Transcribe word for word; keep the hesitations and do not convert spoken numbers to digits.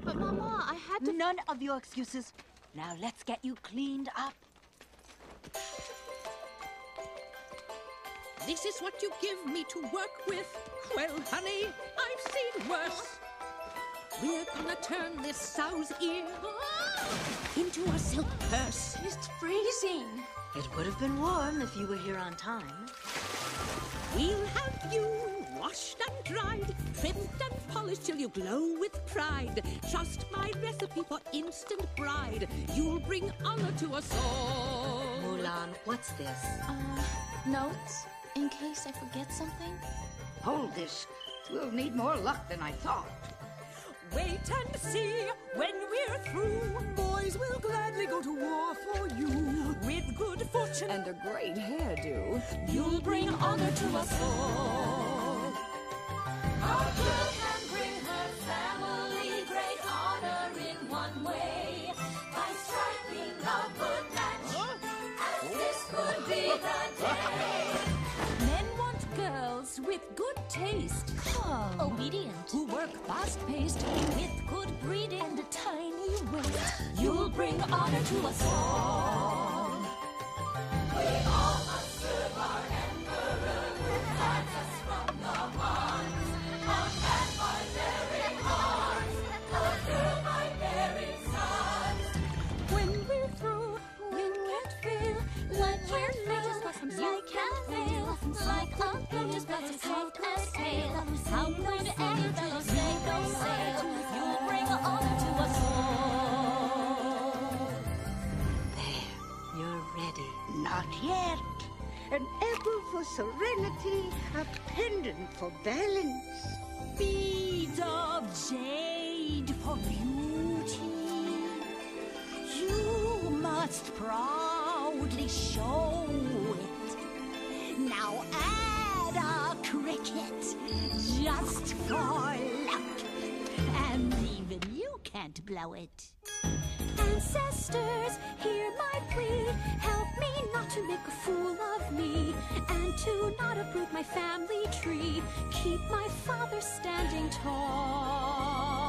But, Mama, I had to... None of your excuses. Now let's get you cleaned up. This is what you give me to work with? Well, honey, I've seen worse. We're gonna turn this sow's ear into a silk purse. It's freezing. It would have been warm if you were here on time. We'll have you washed and dried, trimmed and polished till you glow with pride. Trust my recipe for instant bride. You'll bring honor to us all. Mulan, what's this? Uh, notes? In case I forget something? Hold this. We'll need more luck than I thought. Wait and see when we're through. Boys will gladly go to war for you. With good fortune And a great hairdo. you'll bring honor to us all. A girl can bring her family great honor in one way, by striking a good match, as this could be the day. Men want girls with good taste, calm, Obedient. who work fast-paced, with good breeding And a tiny waist. You'll bring honor to us all. We all must serve our emperor, who guards us from the bonds of that barbaric hearts, a girl by bearing sons. When we're through, we can't fail. When we're through, blossoms, you can't fail. Like a lotus blossom, soft as pale. How would any fellow say go sail? You'll bring honor to us all. There, you're ready. Not yet. An apple for serenity, a pendant for balance. Beads of jade for beauty. You must proudly show it. Now add a cricket just for luck. And even you can't blow it. Ancestors, hear my plea. Help me not to make a fool of me, and to not uproot my family tree. Keep my father standing tall.